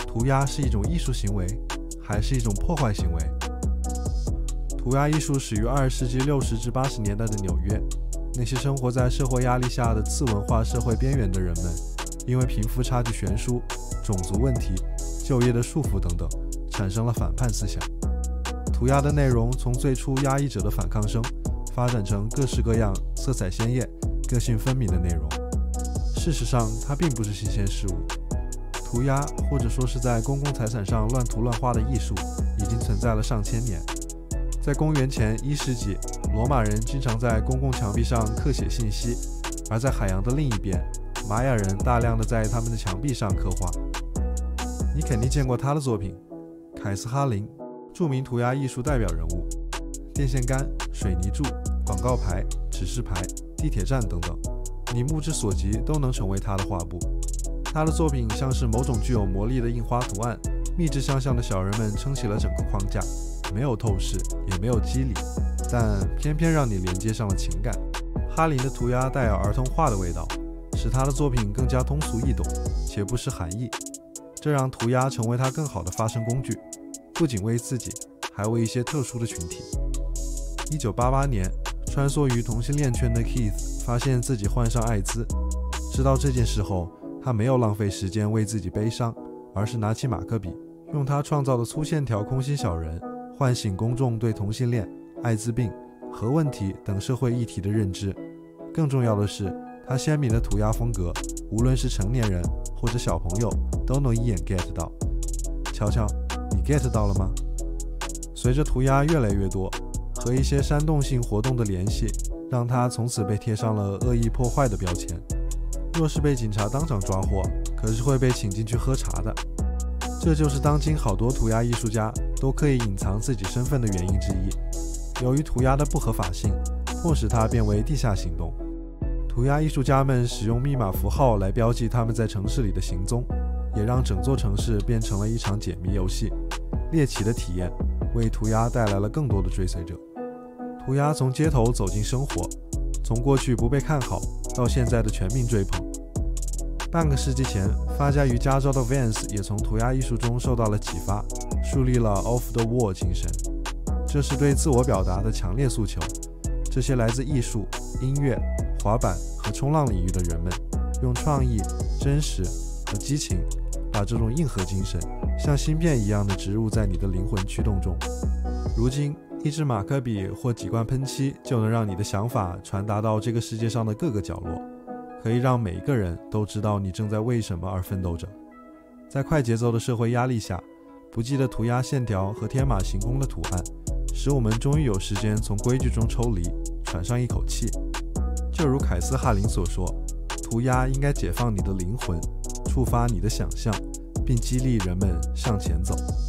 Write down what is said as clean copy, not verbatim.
涂鸦是一种艺术行为，还是一种破坏行为？涂鸦艺术始于20世纪60至80年代的纽约，那些生活在社会压力下的次文化社会边缘的人们，因为贫富差距悬殊、种族问题、就业的束缚等等，产生了反叛思想。涂鸦的内容从最初压抑者的反抗声，发展成各式各样、色彩鲜艳、个性分明的内容。事实上，它并不是新鲜事物。涂鸦，或者说是在公共财产上乱涂乱画的艺术，已经存在了上千年。在公元前1世纪，罗马人经常在公共墙壁上刻写信息，而在海洋的另一边，玛雅人大量的在他们的墙壁上刻画。你肯定见过他的作品，凯斯哈林，著名涂鸦艺术代表人物，电线杆、水泥柱、广告牌、指示牌、地铁站等等，你目之所及都能成为他的画布。他的作品像是某种具有魔力的印花图案，密制相向的小人们撑起了整个框架，没有透视，也没有肌理，但偏偏让你连接上了情感。哈林的涂鸦带有儿童画的味道，使他的作品更加通俗易懂，且不失含义。这让涂鸦成为他更好的发声工具，不仅为自己，还为一些特殊的群体。1988年，穿梭于同性恋圈的 Keith 发现自己患上艾滋。知道这件事后，他没有浪费时间为自己悲伤，而是拿起马克笔，用他创造的粗线条空心小人，唤醒公众对同性恋、艾滋病、核问题等社会议题的认知。更重要的是，他鲜明的涂鸦风格，无论是成年人或者小朋友，都能一眼 get 到。瞧瞧，你 get 到了吗？随着涂鸦越来越多，和一些煽动性活动的联系，让他从此被贴上了恶意破坏的标签。若是被警察当场抓获，可是会被请进去喝茶的。这就是当今好多涂鸦艺术家都刻意隐藏自己身份的原因之一。由于涂鸦的不合法性，迫使它变为地下行动。涂鸦艺术家们使用密码符号来标记他们在城市里的行踪，也让整座城市变成了一场解谜游戏。猎奇的体验为涂鸦带来了更多的追随者。涂鸦从街头走进生活，从过去不被看好到现在的全民追捧。半个世纪前，发家于加州的 Vance 也从涂鸦艺术中受到了启发，树立了 Off the Wall 精神。这是对自我表达的强烈诉求。这些来自艺术、音乐、滑板和冲浪领域的人们，用创意、真实和激情，把这种硬核精神像芯片一样的植入在你的灵魂驱动中。如今，一支马克笔或几罐喷漆就能让你的想法传达到这个世界上的各个角落，可以让每一个人都知道你正在为什么而奋斗着。在快节奏的社会压力下，不羁的涂鸦线条和天马行空的图案，使我们终于有时间从规矩中抽离，喘上一口气。就如凯斯哈林所说，涂鸦应该解放你的灵魂，触发你的想象，并激励人们向前走。